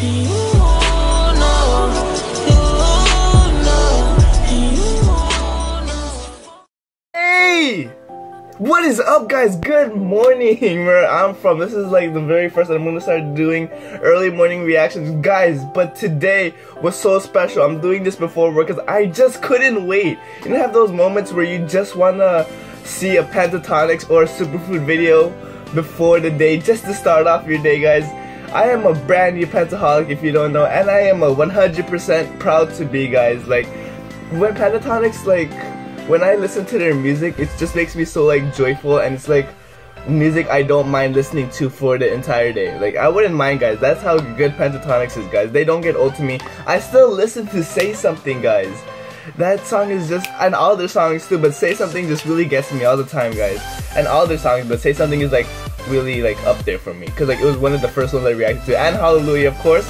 Hey! What is up, guys? Good morning where I'm from. This is like the very first I'm gonna start doing early morning reactions, guys. But today was so special. I'm doing this before work because I just couldn't wait. You know, have those moments where you just wanna see a Pentatonix or a Superfood video before the day just to start off your day, guys. I am a brand new Pentaholic, if you don't know, and I am a 100% proud to be, guys. Like, when Pentatonix, like, when I listen to their music, it just makes me so like joyful, and it's like music I don't mind listening to for the entire day. Like, I wouldn't mind, guys. That's how good Pentatonix is, guys. They don't get old to me. I still listen to Say Something, guys. That song is just, and all their songs too, but Say Something just really gets me all the time, guys. And all their songs, but Say Something is like really like up there for me, because like it was one of the first ones I reacted to, and Hallelujah, of course.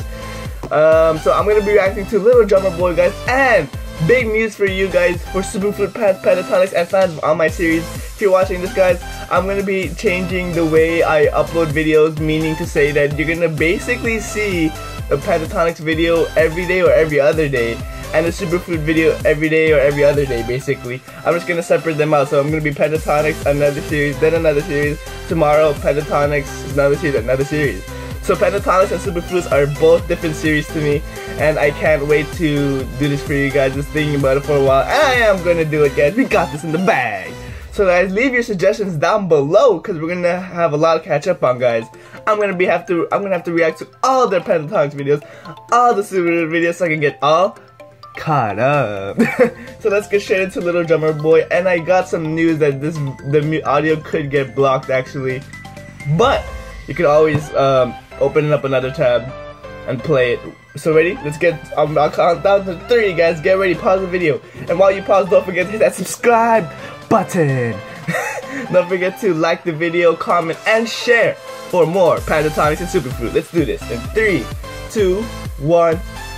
So I'm gonna be reacting to Little Drummer Boy, guys, and big news for you guys, for Superfood Pentatonix and fans on my series. If you're watching this, guys, I'm gonna be changing the way I upload videos, meaning to say that you're gonna basically see a Pentatonix video every day or every other day, and a Superfood video every day or every other day, basically. I'm just gonna separate them out. So I'm gonna be Pentatonix, another series, then another series. Tomorrow, Pentatonix, another series, another series. So Pentatonix and Superfoods are both different series to me, and I can't wait to do this for you guys. Just thinking about it for a while, and I am gonna do it, guys. We got this in the bag. So guys, leave your suggestions down below, because we're gonna have a lot to catch up on, guys. I'm gonna have to react to all their Pentatonix videos, all the Superfood videos, so I can get all caught up. So let's get straight into Little Drummer Boy, and I got some news that the audio could get blocked actually, but you could always open up another tab and play it. So ready? Let's get, I'll count down to 3, guys. Get ready, pause the video, and while you pause, don't forget to hit that subscribe button. Don't forget to like the video, comment, and share for more Pentatonix and Superfood. Let's do this in 3, 2, 1,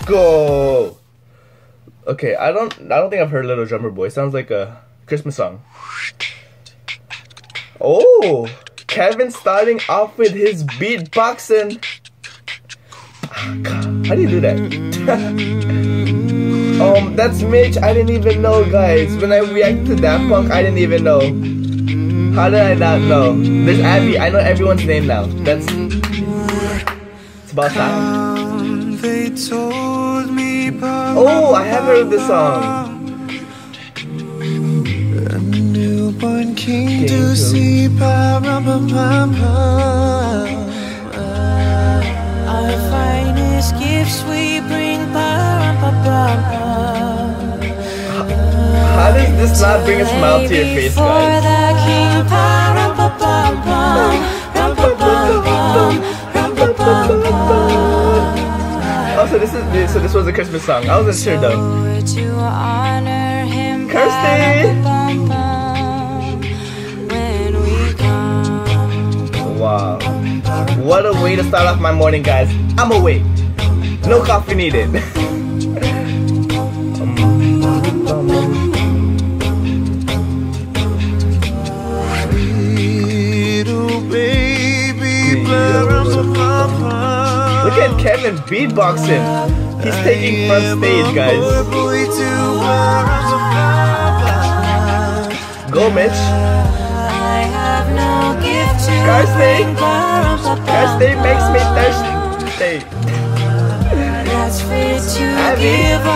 go. Okay, I don't think I've heard Little Drummer Boy. Sounds like a Christmas song. Oh, Kevin starting off with his beatboxing. How do you do that? That's Mitch. I didn't even know, guys. When I reacted to Daft Punk, I didn't even know. How did I not know? There's Abby. I know everyone's name now. It's about time. They told me. Oh, I have heard this song. A newborn king to see. Our finest gifts we bring. How does this not bring a smile to your face, guys? Oh, so this was a Christmas song. I wasn't sure though. Kirsty! Wow. What a way to start off my morning, guys. I'm awake. No coffee needed. Look at Kevin beatboxing. He's taking front stage, guys. Go, Mitch. Kirsty makes me thirsty. Abby.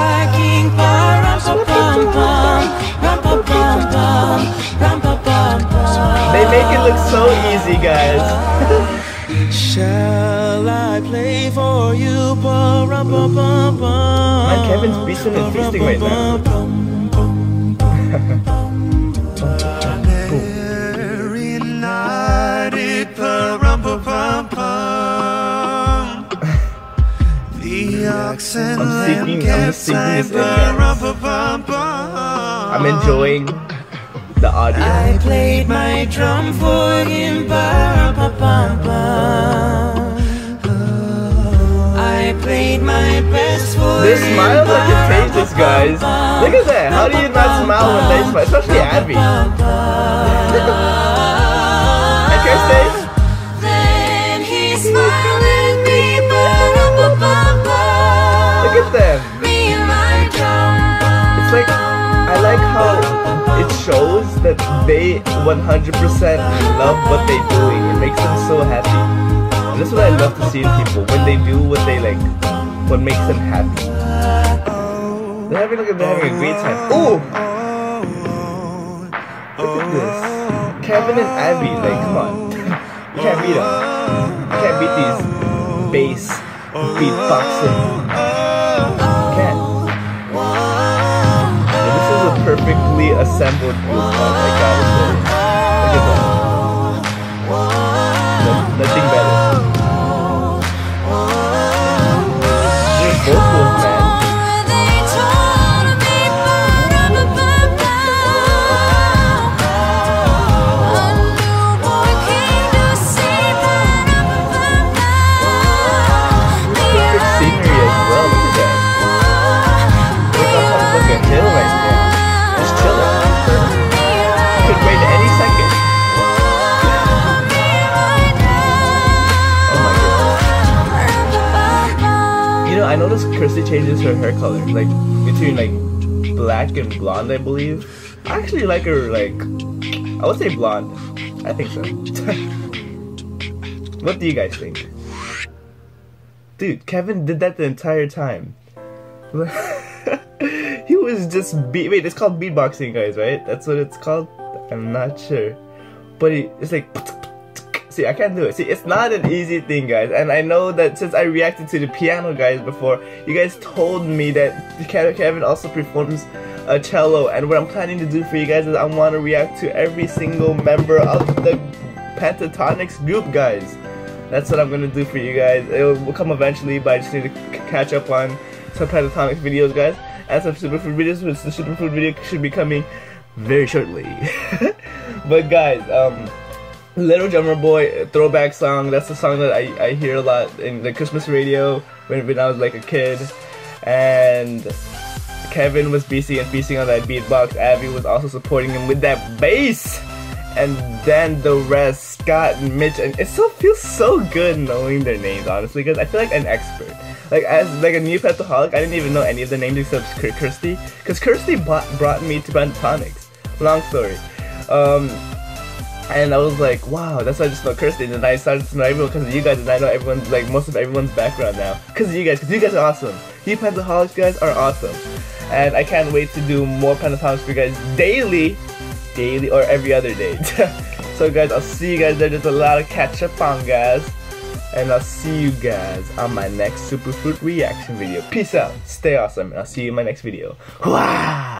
They make it look so easy, guys. Shall I play for you? Man, Kevin's beasting and feasting right now. Very united, the oxen I'm just singing this in, guys. I'm enjoying the audio. I played my drum for him. I played my best for This smile like contagious, guys. Look at that. How do you not smile when they smile? Especially Abby. And Kirsty. Then he smiled at me. they 100% love what they're doing. It makes them so happy. And that's what I love to see in people, when they do what they like, what makes them happy. They're having a great time. Ooh! Look at this. Kevin and Abby, like, come on. You can't beat them. You can't beat these bass beatboxing. You can't. Yeah, this is a perfectly assembled group, man. I gotta say. Look at that. Nothing better. Their vocals, man. I noticed Kirsty changes her hair color, like between like black and blonde, I believe. I actually like her, like, I would say blonde. I think so. What do you guys think? Dude, Kevin did that the entire time. He was just wait, it's called beatboxing, guys, right? That's what it's called? I'm not sure. But it's like, see, I can't do it. See, it's not an easy thing, guys. And I know that since I reacted to the piano guys before, you guys told me that Kevin also performs a cello. And what I'm planning to do for you guys is I want to react to every single member of the Pentatonix group, guys. That's what I'm going to do for you guys. It will come eventually, but I just need to catch up on some Pentatonix videos, guys. And some Superfood videos, which the Superfood video should be coming very shortly. But guys, Little Drummer Boy, throwback song. That's the song that I hear a lot in the Christmas radio when I was like a kid. And Kevin was feasting on that beatbox. Abby was also supporting him with that bass. And then the rest, Scott and Mitch, and it still feels so good knowing their names, honestly, because I feel like an expert. Like, as like a new Pentaholic, I didn't even know any of the names except Kirsty, because Kirsty brought me to Pentatonix. Long story. And I was like, wow, that's why I just know Kirsty, and then I started to know everyone because of you guys, and I know everyone's, like, most of everyone's background now. Because of you guys are awesome. You Pentaholics guys are awesome. And I can't wait to do more Pentatonics for you guys daily or every other day. So guys, I'll see you guys there. There's a lot of catch up on, guys. And I'll see you guys on my next Superfruit reaction video. Peace out, stay awesome, and I'll see you in my next video. Wow!